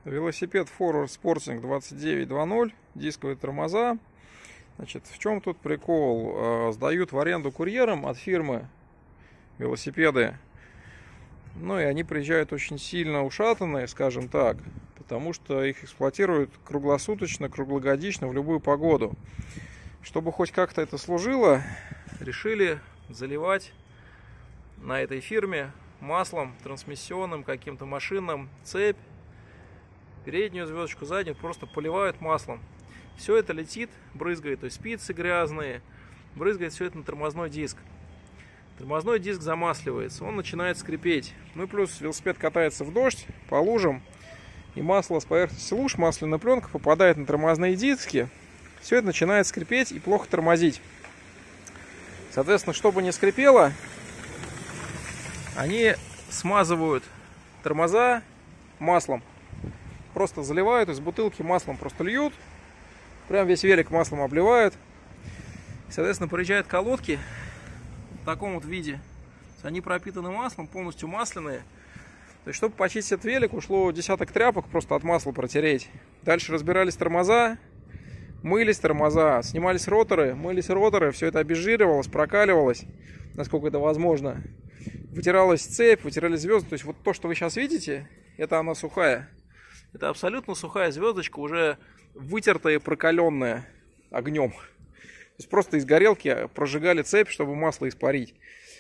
Велосипед Forward Sporting 2920, дисковые тормоза. Значит, в чем тут прикол? Сдают в аренду курьерам от фирмы велосипеды. Ну и они приезжают очень сильно ушатанные, скажем так, потому что их эксплуатируют круглосуточно, круглогодично, в любую погоду. Чтобы хоть как-то это служило, решили заливать на этой фирме маслом трансмиссионным, каким-то машинным, цепь, переднюю звездочку, заднюю, просто поливают маслом. Все это летит, брызгает, то есть спицы грязные, брызгает все это на тормозной диск. Тормозной диск замасливается, он начинает скрипеть. Ну и плюс велосипед катается в дождь, по лужам, и масло с поверхности луж, масляная пленка попадает на тормозные диски. Все это начинает скрипеть и плохо тормозить. Соответственно, чтобы не скрипело, они смазывают тормоза маслом. Просто заливают из бутылки маслом, просто льют. Прям весь велик маслом обливают. Соответственно, приезжают колодки в таком вот виде. Они пропитаны маслом, полностью масляные. То есть, чтобы почистить этот велик, ушло десяток тряпок просто от масла протереть. Дальше разбирались тормоза, мылись тормоза, снимались роторы, мылись роторы. Все это обезжиривалось, прокаливалось, насколько это возможно. Вытиралась цепь, вытирались звезды. То есть, вот то, что вы сейчас видите, это она сухая. Это абсолютно сухая звездочка, уже вытертая и прокаленная огнем. То есть просто из горелки прожигали цепь, чтобы масло испарить.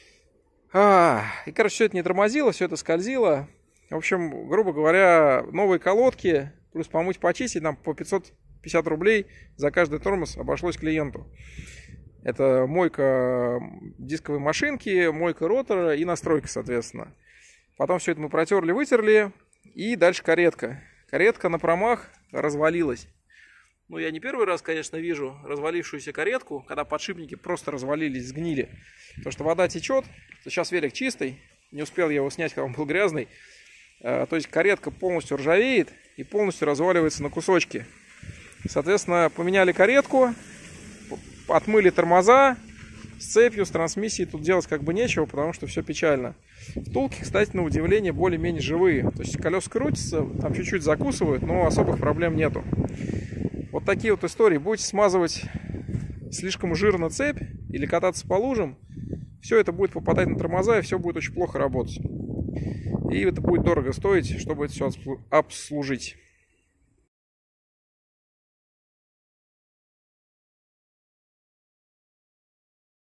И, короче, все это не тормозило, все это скользило. В общем, грубо говоря, новые колодки, плюс помыть, почистить, нам по 550 рублей за каждый тормоз обошлось клиенту. Это мойка дисковой машинки, мойка ротора и настройка, соответственно. Потом все это мы протерли, вытерли. И дальше каретка. Каретка на промах развалилась. Ну, я не первый раз, конечно, вижу развалившуюся каретку, когда подшипники просто развалились, сгнили. Потому что вода течет. Сейчас велик чистый. Не успел я его снять, когда он был грязный. То есть каретка полностью ржавеет и полностью разваливается на кусочки. Соответственно, поменяли каретку, отмыли тормоза. С цепью, с трансмиссией тут делать как бы нечего, потому что все печально. Втулки, кстати, на удивление, более-менее живые. То есть колеса крутятся, там чуть-чуть закусывают, но особых проблем нету. Вот такие вот истории. Будете смазывать слишком жирно цепь или кататься по лужам, все это будет попадать на тормоза, и все будет очень плохо работать. И это будет дорого стоить, чтобы это все обслужить.